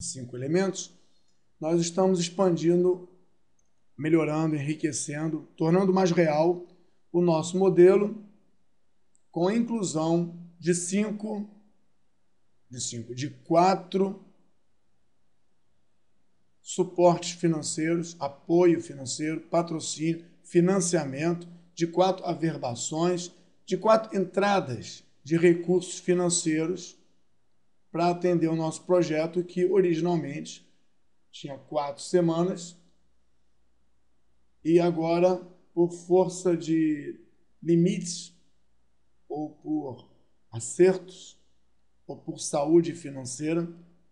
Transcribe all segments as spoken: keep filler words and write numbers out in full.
cinco elementos, nós estamos expandindo, melhorando, enriquecendo, tornando mais real o nosso modelo com a inclusão de cinco, de cinco, de quatro suportes financeiros, apoio financeiro, patrocínio, financiamento, de quatro averbações, de quatro entradas de recursos financeiros para atender o nosso projeto, que originalmente tinha quatro semanas e agora, por força de limites ou por acertos ou por saúde financeira,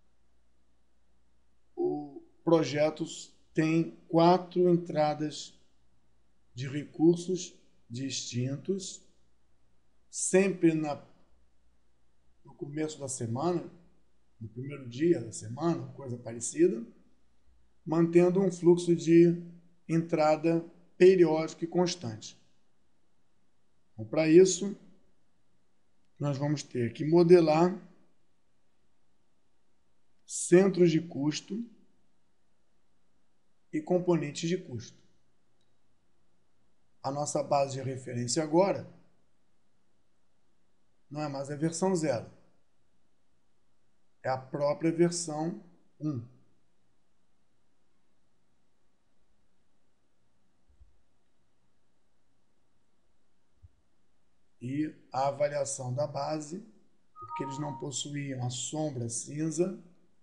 o projeto tem quatro entradas de recursos distintos, sempre na, no começo da semana, no primeiro dia da semana, coisa parecida, mantendo um fluxo de entrada periódico e constante. Então, para isso, nós vamos ter que modelar centros de custo e componentes de custo. A nossa base de referência agora não é mais a versão zero, é a própria versão um. E a avaliação da base, porque eles não possuíam a sombra cinza,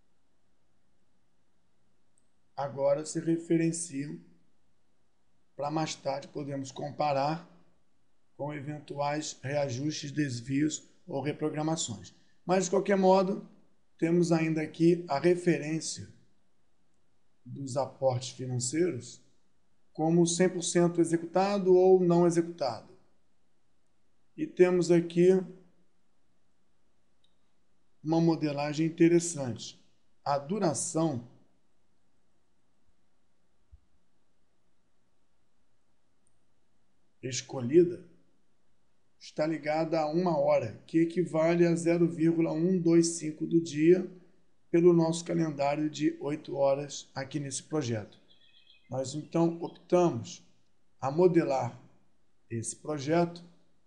agora se referenciam para mais tarde podemos comparar com eventuais reajustes, desvios ou reprogramações. Mas, de qualquer modo, temos ainda aqui a referência dos aportes financeiros como cem por cento executado ou não executado. E temos aqui uma modelagem interessante. A duração escolhida está ligada a uma hora, que equivale a zero vírgula cento e vinte e cinco do dia pelo nosso calendário de oito horas aqui nesse projeto. Nós, então, optamos a modelar esse projeto,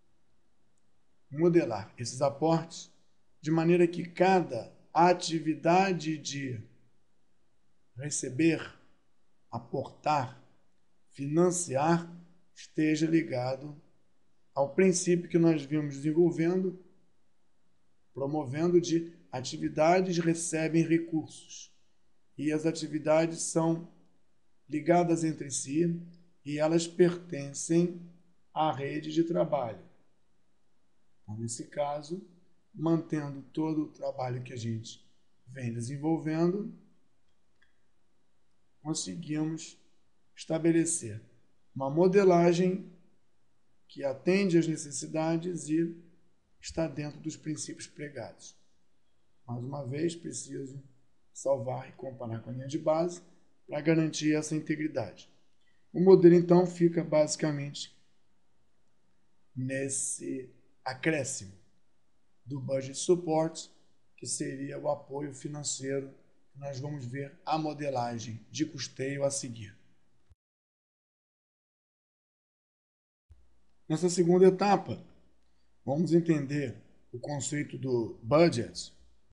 modelar esses aportes, de maneira que cada atividade de receber, aportar, financiar, esteja ligado ao princípio que nós vimos desenvolvendo, promovendo de atividades recebem recursos. E as atividades são ligadas entre si e elas pertencem à rede de trabalho. Então, nesse caso, mantendo todo o trabalho que a gente vem desenvolvendo, conseguimos estabelecer uma modelagem que atende às necessidades e está dentro dos princípios pregados. Mais uma vez, preciso salvar e comparar com a linha de base para garantir essa integridade. O modelo, então, fica basicamente nesse acréscimo do Budget Support, que seria o apoio financeiro. Nós vamos ver a modelagem de custeio a seguir. Nessa segunda etapa, vamos entender o conceito do budget